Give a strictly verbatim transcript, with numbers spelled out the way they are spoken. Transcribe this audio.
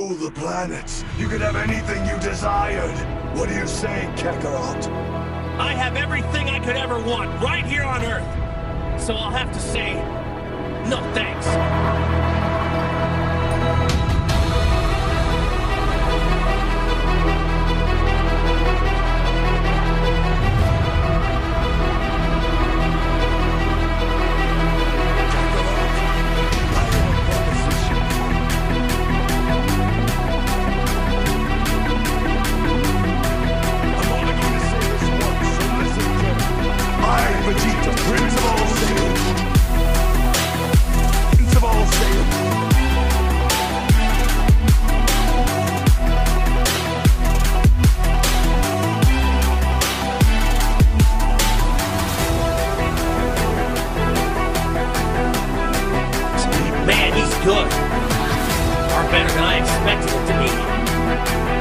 rule the planets. You could have anything you desired. What do you say, Kakarot? I have everything I could ever want right here on Earth. So I'll have to say, no thanks. Vegeta, Prince of all Saiyans. Prince of all Saiyans. Man, he's good. Far better than I expected him to be.